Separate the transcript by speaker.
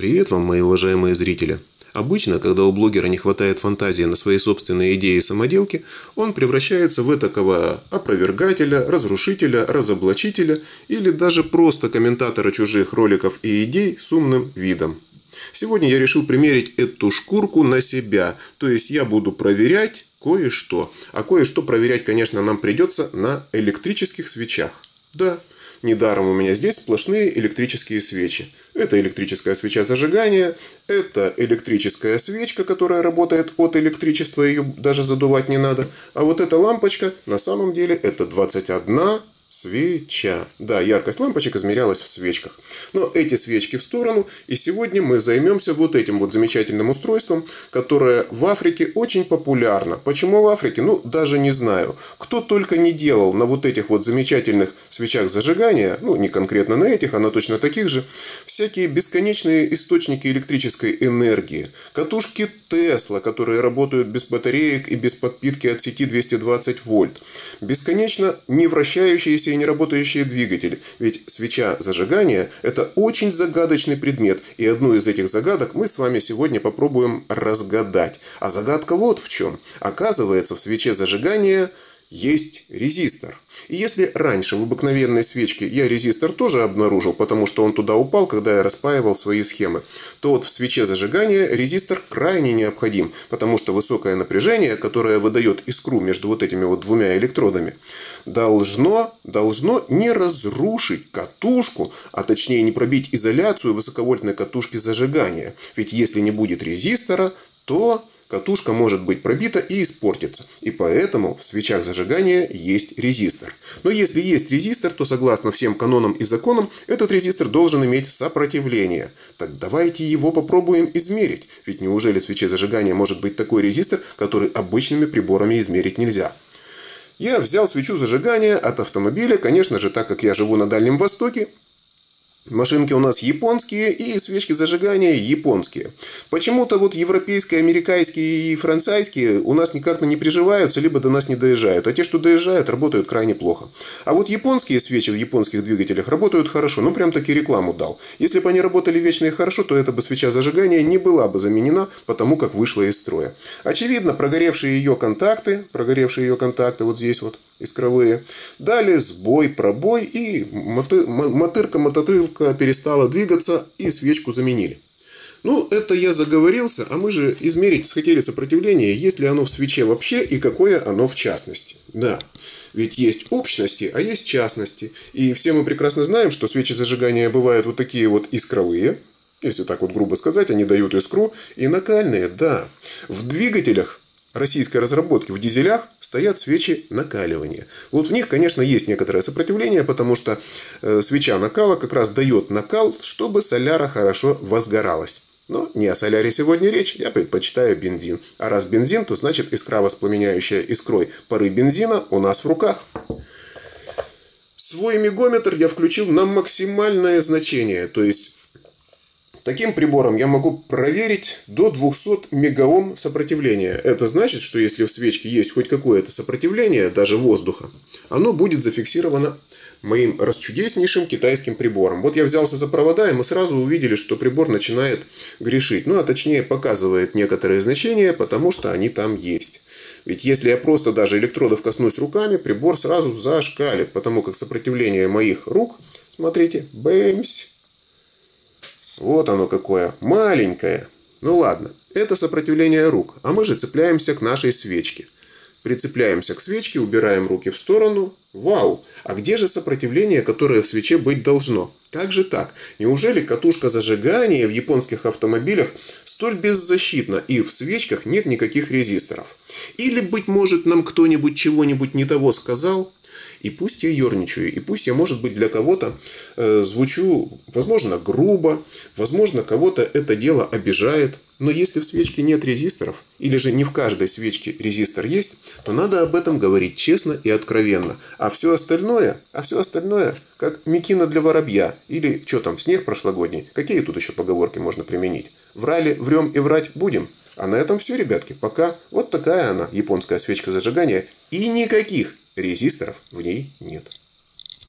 Speaker 1: Привет вам, мои уважаемые зрители! Обычно, когда у блогера не хватает фантазии на свои собственные идеи и самоделки, он превращается в этакого опровергателя, разрушителя, разоблачителя или даже просто комментатора чужих роликов и идей с умным видом. Сегодня я решил примерить эту шкурку на себя, то есть я буду проверять кое-что. А кое-что проверять, конечно, нам придется на электрических свечах. Да. Недаром у меня здесь сплошные электрические свечи. Это электрическая свеча зажигания, это электрическая свечка, которая работает от электричества, ее даже задувать не надо. А вот эта лампочка, на самом деле, это 21 свеча. Да, яркость лампочек измерялась в свечках. Но эти свечки в сторону, и сегодня мы займемся вот этим вот замечательным устройством, которое в Африке очень популярно. Почему в Африке? Ну, даже не знаю. Кто только не делал на вот этих вот замечательных свечах зажигания, ну, не конкретно на этих, а на точно таких же, всякие бесконечные источники электрической энергии. Катушки Тесла, которые работают без батареек и без подпитки от сети 220 вольт. Бесконечно не вращающиеся и не работающие двигатели. Ведь свеча зажигания – это очень загадочный предмет. И одну из этих загадок мы с вами сегодня попробуем разгадать. А загадка вот в чем. Оказывается, в свече зажигания есть резистор. И если раньше в обыкновенной свечке я резистор тоже обнаружил, потому что он туда упал, когда я распаивал свои схемы, то вот в свече зажигания резистор крайне необходим, потому что высокое напряжение, которое выдает искру между вот этими вот двумя электродами, должно не разрушить катушку, а точнее не пробить изоляцию высоковольтной катушки зажигания. Ведь если не будет резистора, то катушка может быть пробита и испортится. И поэтому в свечах зажигания есть резистор. Но если есть резистор, то согласно всем канонам и законам, этот резистор должен иметь сопротивление. Так давайте его попробуем измерить. Ведь неужели в свече зажигания может быть такой резистор, который обычными приборами измерить нельзя? Я взял свечу зажигания от автомобиля, конечно же, так как я живу на Дальнем Востоке. Машинки у нас японские и свечки зажигания японские. Почему-то вот европейские, американские и французские у нас никак не приживаются, либо до нас не доезжают. А те, что доезжают, работают крайне плохо. А вот японские свечи в японских двигателях работают хорошо. Ну, прям таки рекламу дал. Если бы они работали вечно и хорошо, то эта бы свеча зажигания не была бы заменена, потому как вышла из строя. Очевидно, прогоревшие ее контакты вот здесь вот, искровые, дали сбой, пробой, и мотырка перестала двигаться, и свечку заменили. Ну, это я заговорился, а мы же измерить хотели сопротивление, есть ли оно в свече вообще и какое оно в частности. Да, ведь есть общности, а есть частности. И все мы прекрасно знаем, что свечи зажигания бывают вот такие вот искровые. Если так вот грубо сказать, они дают искру. И накальные, да. В двигателях российской разработки, в дизелях, стоят свечи накаливания. Вот в них, конечно, есть некоторое сопротивление, потому что свеча накала как раз дает накал, чтобы соляра хорошо возгоралась. Но не о соляре сегодня речь, я предпочитаю бензин. А раз бензин, то значит искра, воспламеняющая искрой пары бензина, у нас в руках. Свой мегометр я включил на максимальное значение, то есть таким прибором я могу проверить до 200 мегаом сопротивления. Это значит, что если в свечке есть хоть какое-то сопротивление, даже воздуха, оно будет зафиксировано моим расчудеснейшим китайским прибором. Вот я взялся за провода, и мы сразу увидели, что прибор начинает грешить. Ну, а точнее показывает некоторые значения, потому что они там есть. Ведь если я просто даже электродов коснусь руками, прибор сразу зашкалит, потому как сопротивление моих рук, смотрите, бэмсь. Вот оно какое, маленькое. Ну ладно, это сопротивление рук, а мы же цепляемся к нашей свечке. Прицепляемся к свечке, убираем руки в сторону. Вау! А где же сопротивление, которое в свече быть должно? Как же так? Неужели катушка зажигания в японских автомобилях столь беззащитна, и в свечках нет никаких резисторов? Или, быть может, нам кто-нибудь чего-нибудь не того сказал? И пусть я ерничаю, и пусть я, может быть, для кого-то звучу, возможно, грубо, возможно, кого-то это дело обижает. Но если в свечке нет резисторов, или же не в каждой свечке резистор есть, то надо об этом говорить честно и откровенно. А все остальное, как мекина для воробья, или что там, снег прошлогодний, какие тут еще поговорки можно применить? Врали, врем и врать будем. А на этом все, ребятки. Пока. Вот такая она, японская свечка зажигания. И никаких резисторов в ней нет.